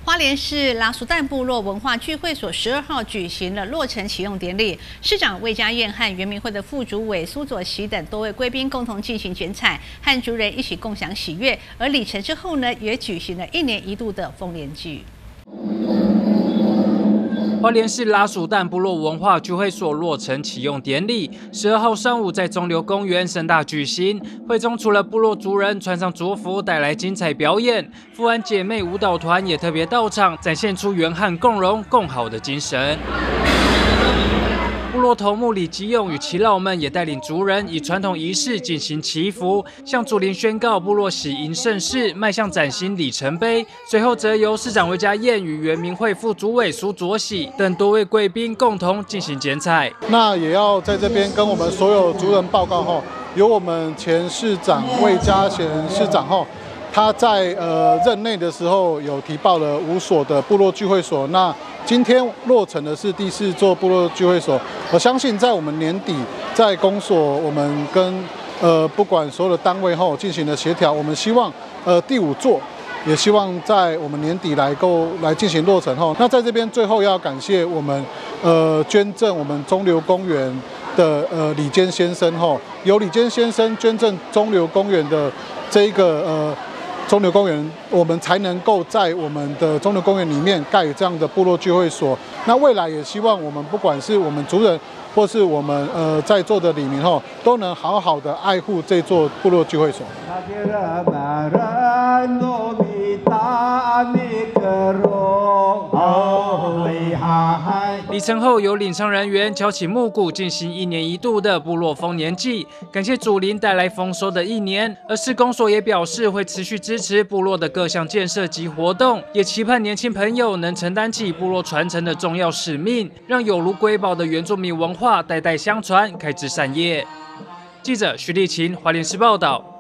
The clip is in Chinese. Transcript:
花莲市拉苏旦部落文化聚会所12号举行了落成启用典礼，市长魏家燕和原民会的副主委苏佐喜等多位贵宾共同进行剪彩，和族人一起共享喜悦。而礼成之后呢，也举行了1年1度的丰年祭。 花莲市拉苏旦部落文化聚会所落成启用典礼，12号上午在中流公园盛大举行。会中除了部落族人穿上族服带来精彩表演，富安姐妹舞蹈团也特别到场，展现出原汉共荣共好的精神。部落头目李基勇与耆老们也带领族人以传统仪式进行祈福，向祖灵宣告部落喜迎盛世，迈向崭新里程碑。随后则由市长魏家燕与原民会副主委苏佐喜等多位贵宾共同进行剪彩。 那也要在这边跟我们所有族人报告后，由我们前市长魏家贤市长后，他在任内的时候有提报了5所的部落聚会所，那今天落成的是第4座部落聚会所。我相信在我们年底在公所，我们跟不管所有的单位后进行了协调，我们希望第5座也希望在我们年底来进行落成后。那在这边最后要感谢我们捐赠我们中流公园的李坚先生后，由李坚先生捐赠中流公园的这一个中流公园，我们才能够在我们的中流公园里面盖这样的部落聚会所。那未来也希望我们不管是我们族人，或是我们在座的里民后，都能好好的爱护这座部落聚会所。 礼成后，由领唱人员敲起木鼓，进行1年1度的部落丰年祭，感谢祖灵带来丰收的1年。而市公所也表示会持续支持部落的各项建设及活动，也期盼年轻朋友能承担起部落传承的重要使命，让有如瑰宝的原住民文化代代相传，开枝散叶。记者徐立琴，花莲市报道。